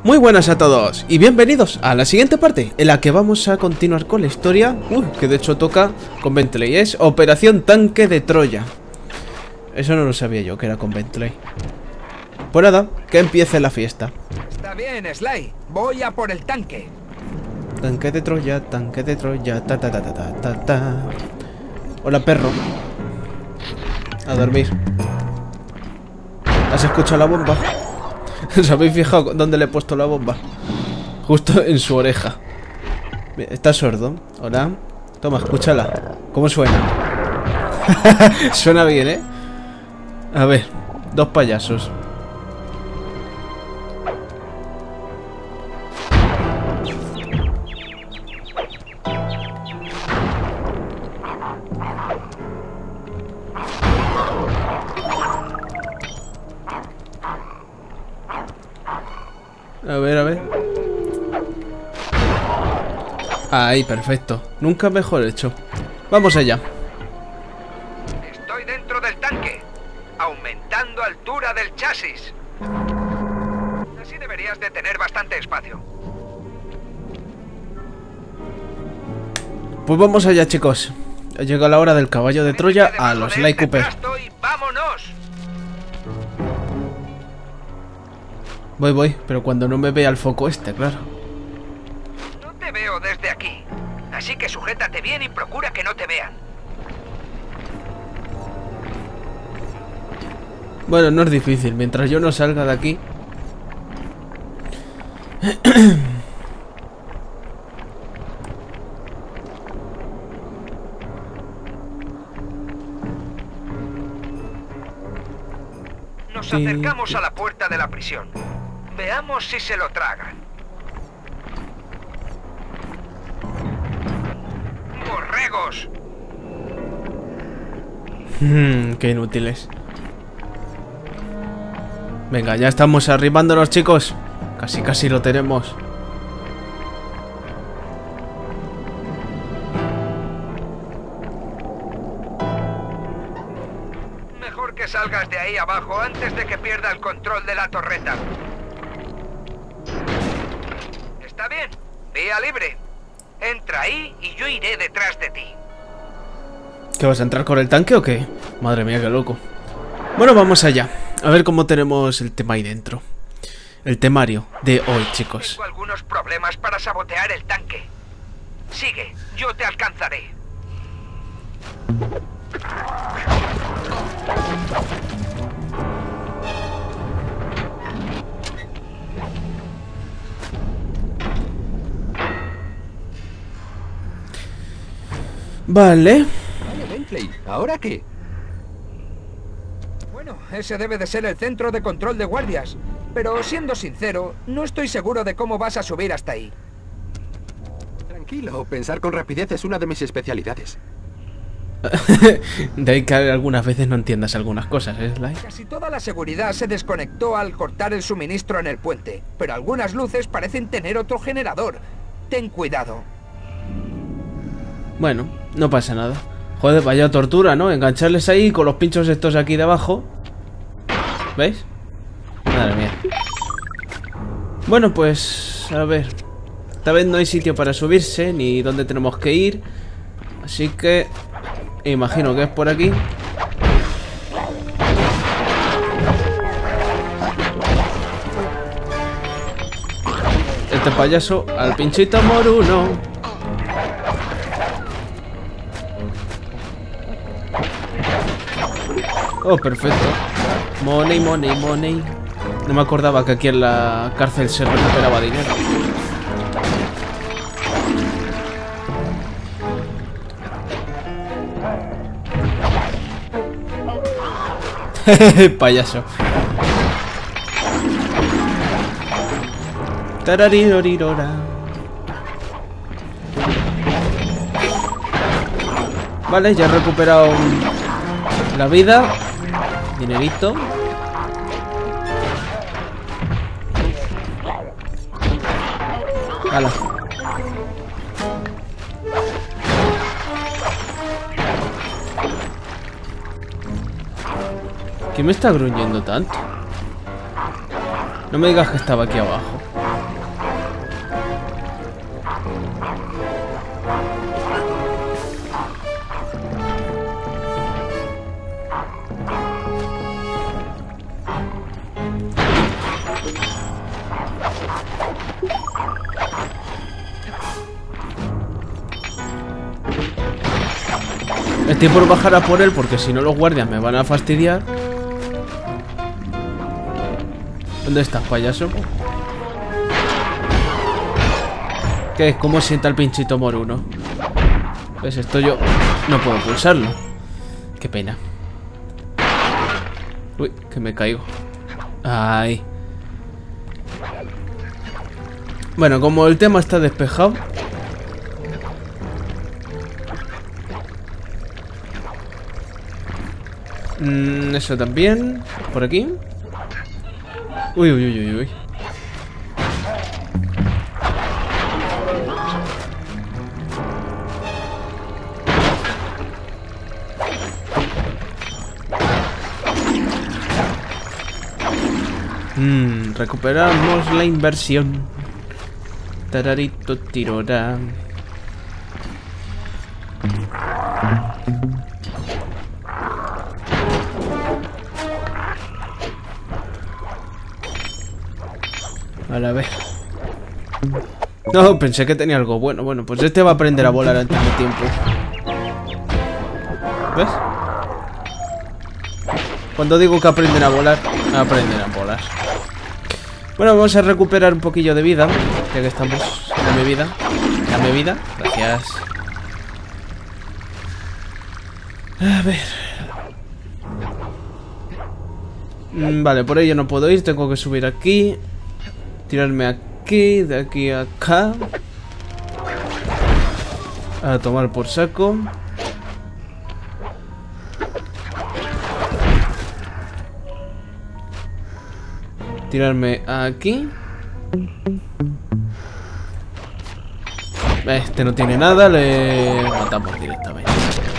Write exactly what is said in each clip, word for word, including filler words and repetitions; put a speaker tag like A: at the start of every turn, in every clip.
A: Muy buenas a todos y bienvenidos a la siguiente parte en la que vamos a continuar con la historia, uy, que de hecho toca con Bentley, es Operación Tanque de Troya. Eso no lo sabía yo, que era con Bentley. Pues nada, que empiece la fiesta.
B: Está bien, Sly, voy a por el tanque.
A: Tanque de Troya, tanque de Troya, ta ta ta ta ta ta ta. Hola, perro. A dormir. ¿Has escuchado la bomba? ¿Os habéis fijado dónde le he puesto la bomba? Justo en su oreja. ¿Está sordo? Hola. Toma, escúchala. ¿Cómo suena? Suena bien, ¿eh? A ver, dos payasos. A ver, a ver. Ahí, perfecto. Nunca mejor hecho. Vamos allá.
B: Estoy dentro del tanque, aumentando altura del chasis. Así deberías de tener bastante espacio.
A: Pues vamos allá, chicos. Ha llegado la hora del caballo de Troya a los Sly Cooper.
B: ¡Vámonos!
A: Voy, voy, pero cuando no me vea el foco este, claro.
B: No te veo desde aquí, así que sujétate bien y procura que no te vean.
A: Bueno, no es difícil, mientras yo no salga de aquí.
B: Nos acercamos a la puerta de la prisión. Veamos si se lo tragan. ¡Borregos!
A: Hmm, qué inútiles. Venga, ya estamos arribándonos, chicos. Casi, casi lo tenemos.
B: Mejor que salgas de ahí abajo antes de que pierda el control de la torreta. Está bien, vía libre. Entra ahí y yo iré detrás de ti.
A: ¿Qué, vas a entrar con el tanque o qué? Madre mía, qué loco. Bueno, vamos allá. A ver cómo tenemos el tema ahí dentro. El temario de hoy, chicos.
B: Tengo algunos problemas para sabotear el tanque. Sigue, yo te alcanzaré.
A: Vale.
C: Vale, Bentley, ¿ahora qué?
B: Bueno, ese debe de ser el centro de control de guardias. Pero siendo sincero, no estoy seguro de cómo vas a subir hasta ahí.
C: Tranquilo, pensar con rapidez es una de mis especialidades.
A: De ahí que algunas veces no entiendas algunas cosas, ¿eh, Sly?
B: Casi toda la seguridad se desconectó al cortar el suministro en el puente, pero algunas luces parecen tener otro generador. Ten cuidado.
A: Bueno, no pasa nada. Joder, vaya tortura, ¿no? Engancharles ahí con los pinchos estos aquí de abajo. ¿Veis? Madre mía. Bueno, pues... a ver. Esta vez no hay sitio para subirse, ni dónde tenemos que ir. Así que... imagino que es por aquí. Este payaso al pinchito moruno. Oh, perfecto. Money, money, money. No me acordaba que aquí en la cárcel se recuperaba dinero. Payaso. Tararirorirora. Vale, ya he recuperado la vida. Dinerito. Hala. ¿Quién me está gruñendo tanto? No me digas que estaba aquí abajo. Estoy por bajar a por él porque si no los guardias me van a fastidiar. ¿Dónde estás, payaso? ¿Qué es? ¿Cómo sienta el pinchito moruno? Pues esto yo no puedo pulsarlo. Qué pena. Uy, que me caigo. Ay. Bueno, como el tema está despejado. Mm, eso también. Por aquí. Uy, uy, uy, uy, uy. Mm, recuperamos la inversión. Tararito tirora. A la vez. No, pensé que tenía algo bueno. Bueno, pues este va a aprender a volar antes de tiempo. ¿Ves? Cuando digo que aprenden a volar, aprenden a volar. Bueno, vamos a recuperar un poquillo de vida. Ya que estamos. Dame vida. Dame vida. Gracias. A ver. Mm, vale, por ello no puedo ir. Tengo que subir aquí. Tirarme aquí. De aquí a acá. A tomar por saco. Tirarme aquí. Este no tiene nada, le matamos directamente.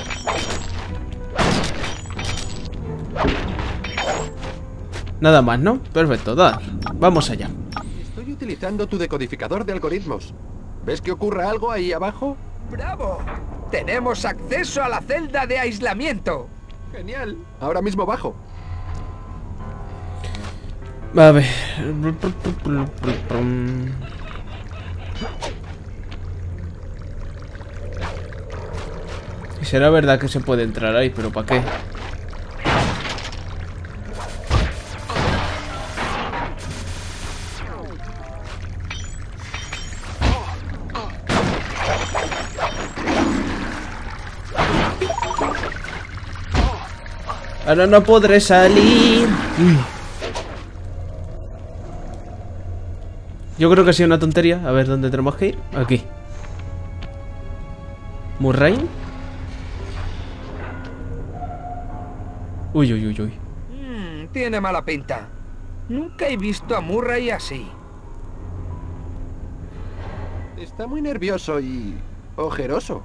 A: Nada más, ¿no? Perfecto, da. Vamos allá.
C: Estoy utilizando tu decodificador de algoritmos. ¿Ves que ocurra algo ahí abajo?
B: ¡Bravo! Tenemos acceso a la celda de aislamiento.
C: Genial. Ahora mismo bajo.
A: A ver. Y será verdad que se puede entrar ahí, pero ¿para qué? Ahora no podré salir. Yo creo que ha sido una tontería. A ver, ¿dónde tenemos que ir? Aquí. ¿Murray? Uy, uy, uy, uy.
B: Mm, tiene mala pinta. Nunca he visto a Murray así.
C: Está muy nervioso y ojeroso.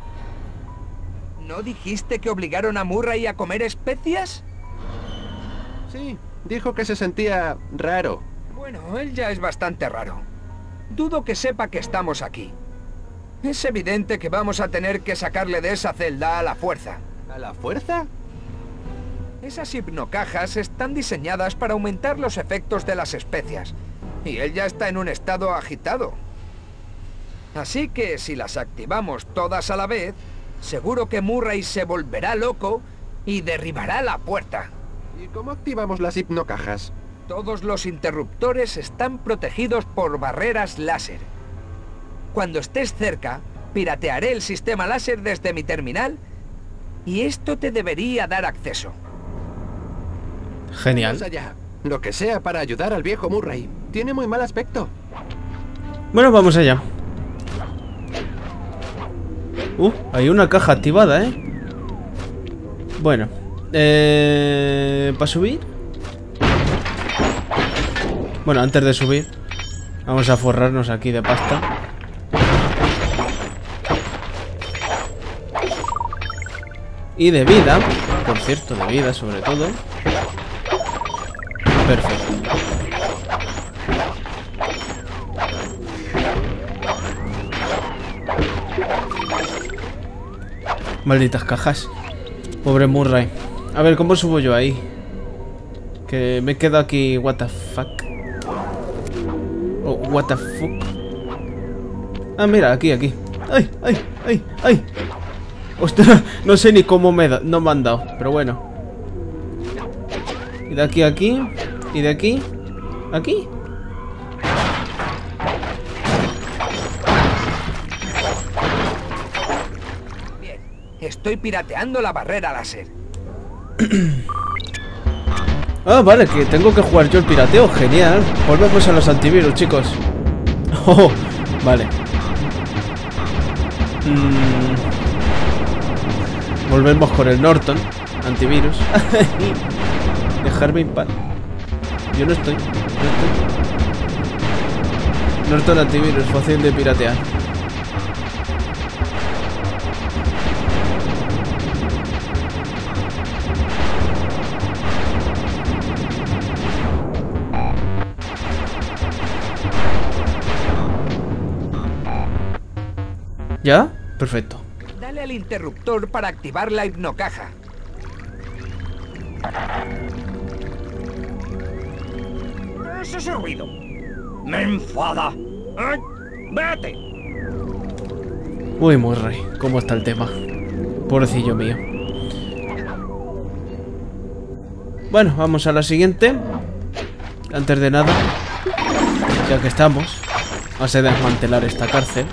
B: ¿No dijiste que obligaron a Murray a comer especias?
C: Sí, dijo que se sentía raro.
B: Bueno, él ya es bastante raro. Dudo que sepa que estamos aquí. Es evidente que vamos a tener que sacarle de esa celda a la fuerza.
C: ¿A la fuerza?
B: Esas hipnocajas están diseñadas para aumentar los efectos de las especias. Y él ya está en un estado agitado. Así que si las activamos todas a la vez, seguro que Murray se volverá loco y derribará la puerta.
C: ¿Y cómo activamos las hipnocajas?
B: Todos los interruptores están protegidos por barreras láser. Cuando estés cerca, piratearé el sistema láser desde mi terminal y esto te debería dar acceso.
A: Genial.
C: Vamos allá. Lo que sea para ayudar al viejo Murray. Tiene muy mal aspecto.
A: Bueno, vamos allá. Uh, hay una caja activada, ¿eh? Bueno. Eh... ¿Para subir? Bueno, antes de subir, vamos a forrarnos aquí de pasta. Y de vida, por cierto, de vida sobre todo. Perfecto. Malditas cajas. Pobre Murray. A ver, ¿cómo subo yo ahí? Que me quedo aquí, what the fuck. Oh, what the fuck. Ah, mira, aquí, aquí. ¡Ay, ay, ay, ay! Ostras, no sé ni cómo me, da, no me han dado, pero bueno. Y de aquí a aquí. Y de aquí. Aquí.
B: Bien, estoy pirateando la barrera láser.
A: Ah, vale, que tengo que jugar yo el pirateo. Genial. Volvemos a los antivirus, chicos. Oh, vale. Mm. Volvemos con el Norton antivirus. Dejarme en paz. Yo no estoy, no estoy. Norton antivirus, fácil de piratear. ¿Ya? Perfecto.
B: Dale al interruptor para activar la hipnocaja.
D: ¿Qué es ese ruido? ¡Me enfada! ¡Ay! ¡Vete!
A: Uy, Murray, ¿cómo está el tema? Pobrecillo mío. Bueno, vamos a la siguiente. Antes de nada, ya que estamos, vamos a desmantelar esta cárcel.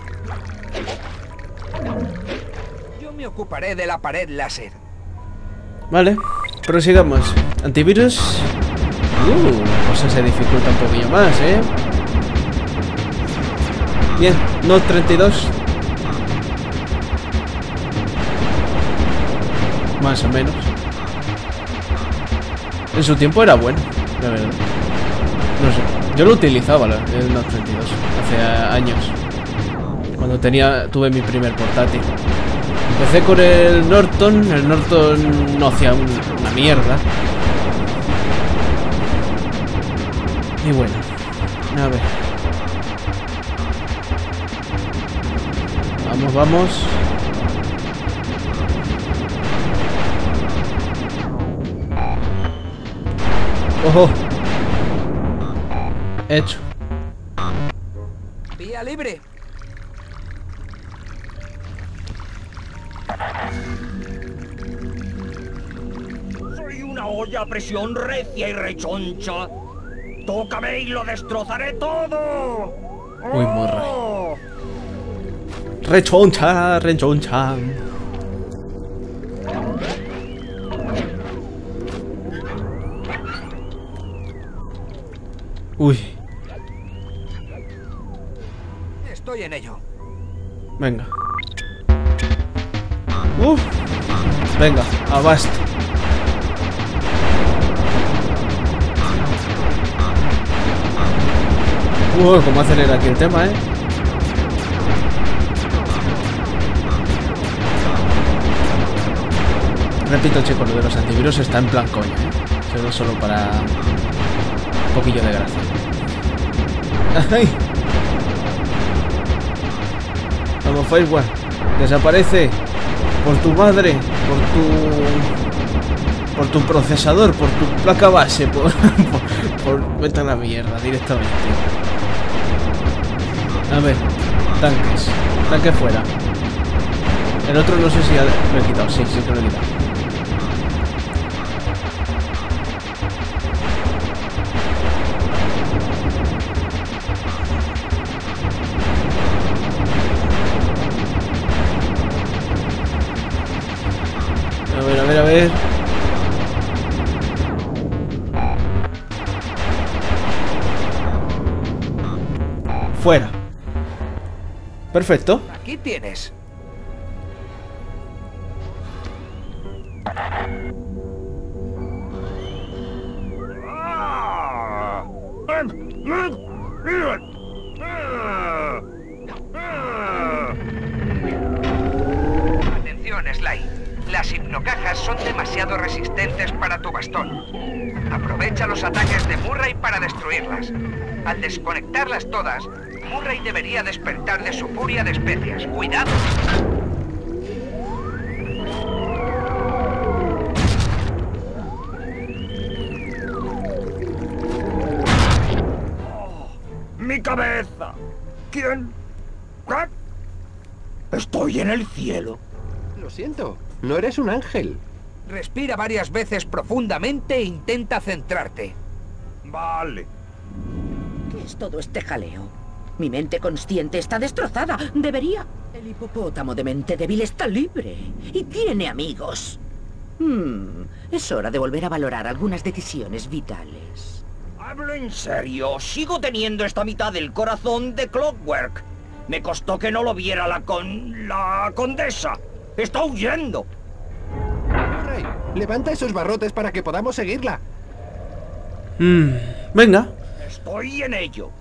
B: Yo me ocuparé de la pared láser.
A: Vale, prosigamos. Antivirus. Uh, la cosa se dificulta un poquillo más, ¿eh? Bien, Note treinta y dos. Más o menos. En su tiempo era bueno, la verdad. No sé, yo lo utilizaba el Note treinta y dos hace años. Cuando tenía, tuve mi primer portátil. Empecé con el Norton. El Norton no hacía un, una mierda. Y bueno, a ver. Vamos, vamos. ¡Ojo! Hecho.
B: Vía libre.
D: Soy una olla a presión recia y rechoncha. ¡Tócame y lo destrozaré todo!
A: Uy, morra.
D: ¡Oh!
A: Rechoncha, rechoncha. Uy.
B: Estoy en ello.
A: Venga. Uf. Venga, Avast. Uy, cómo acelera aquí el tema, eh. Repito, chicos, lo de los antivirus está en plan coña, ¿eh? Solo, solo para un poquillo de gracia. ¡Ay! Vamos, Firewall. Desaparece. Por tu madre. Por tu... Por tu procesador. Por tu placa base. Por... por, por vete a la mierda directamente. A ver. Tanques. Tanque fuera. El otro no sé si ya lo he quitado. Sí, sí que lo he quitado. A ver, a ver, a ver. Fuera. Perfecto.
B: Aquí tienes.
D: ¡Ah!
B: Atención, Sly. Las hipnocajas son demasiado resistentes para tu bastón. Aprovecha los ataques de Murray para destruirlas. Al desconectarlas todas, Murray debería despertar de su furia de especias. ¡Cuidado!
D: ¡Mi cabeza! ¿Quién? ¿Qué? Estoy en el cielo.
B: Lo
C: Lo siento, no eres un ángel.
B: Respira varias veces profundamente e intenta centrarte.
D: Vale.
E: ¿Qué es todo este jaleo? Mi mente consciente está destrozada. Debería... El hipopótamo de mente débil está libre. Y tiene amigos. Hmm, es hora de volver a valorar algunas decisiones vitales.
D: Hablo en serio. Sigo teniendo esta mitad del corazón de Clockwork. Me costó que no lo viera la con... la condesa. Está huyendo.
C: Murray, levanta esos barrotes para que podamos seguirla.
A: Mm, venga.
D: Estoy en ello.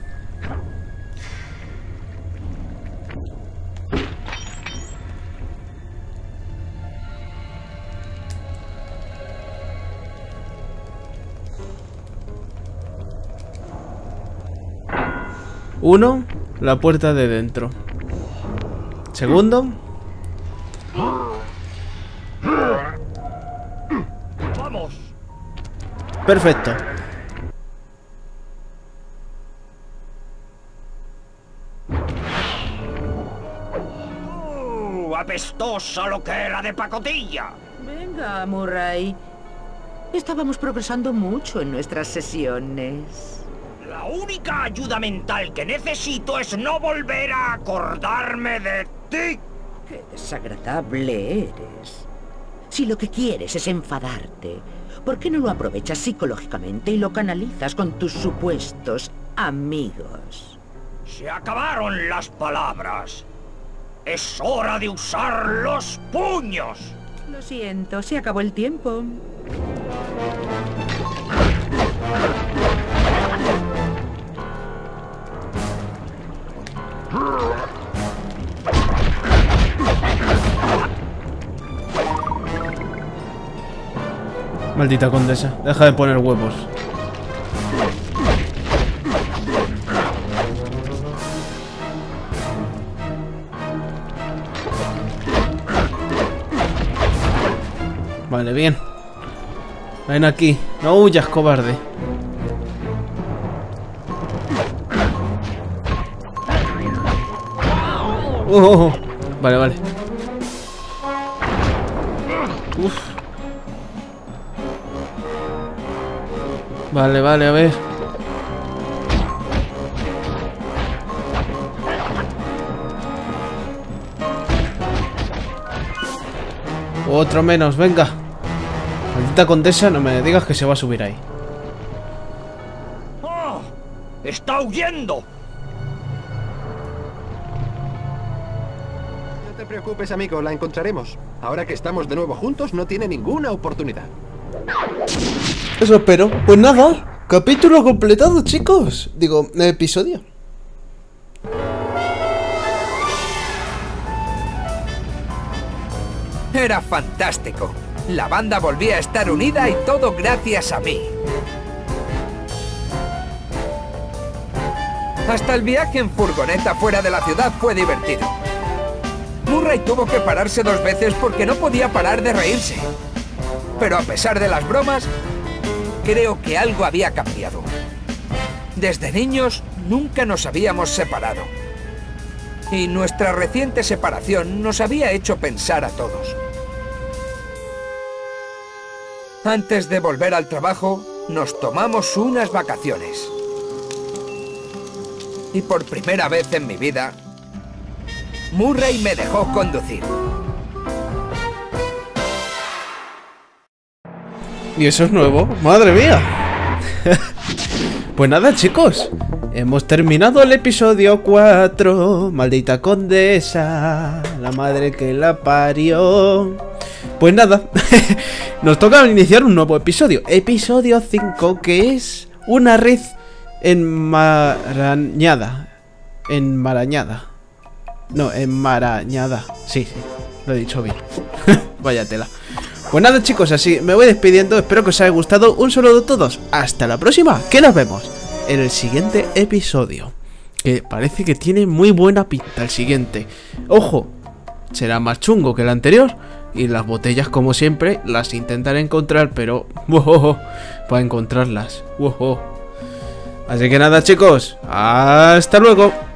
A: Uno, la puerta de dentro. Segundo.
D: Vamos.
A: Perfecto.
D: Uh, apestosa lo que era de pacotilla.
E: Venga, Murray. Estábamos progresando mucho en nuestras sesiones.
D: La única ayuda mental que necesito es no volver a acordarme de ti.
E: Qué desagradable eres. Si lo que quieres es enfadarte, ¿por qué no lo aprovechas psicológicamente y lo canalizas con tus supuestos amigos?
D: Se acabaron las palabras. Es hora de usar los puños.
E: Lo siento, se acabó el tiempo.
A: Maldita condesa, deja de poner huevos. Vale, bien. Ven aquí, no huyas, cobarde. Oh, oh, oh. Vale, vale. Uf. Vale, vale, a ver. Otro menos, venga. Maldita condesa, no me digas que se va a subir ahí.
D: ¡Oh! ¡Está huyendo!
C: No te preocupes, amigo, la encontraremos. Ahora que estamos de nuevo juntos, no tiene ninguna oportunidad.
A: Eso espero. Pues nada, capítulo completado, chicos. Digo, episodio.
B: Era fantástico. La banda volvía a estar unida y todo gracias a mí. Hasta el viaje en furgoneta fuera de la ciudad fue divertido. Murray tuvo que pararse dos veces porque no podía parar de reírse. Pero a pesar de las bromas, creo que algo había cambiado. Desde niños nunca nos habíamos separado. Y nuestra reciente separación nos había hecho pensar a todos. Antes de volver al trabajo, nos tomamos unas vacaciones. Y por primera vez en mi vida, Murray me dejó conducir.
A: Y eso es nuevo, madre mía. Pues nada, chicos, hemos terminado el episodio cuatro. Maldita condesa, la madre que la parió. Pues nada, nos toca iniciar un nuevo episodio. Episodio cinco, que es una red enmarañada. Enmarañada. No, enmarañada. Sí, sí, lo he dicho bien. Vaya tela. Pues nada, chicos, así me voy despidiendo. Espero que os haya gustado. Un saludo a todos. Hasta la próxima, que nos vemos en el siguiente episodio, que parece que tiene muy buena pinta el siguiente. Ojo, será más chungo que el anterior. Y las botellas, como siempre, las intentaré encontrar, pero wow, para encontrarlas wow. Así que nada, chicos, hasta luego.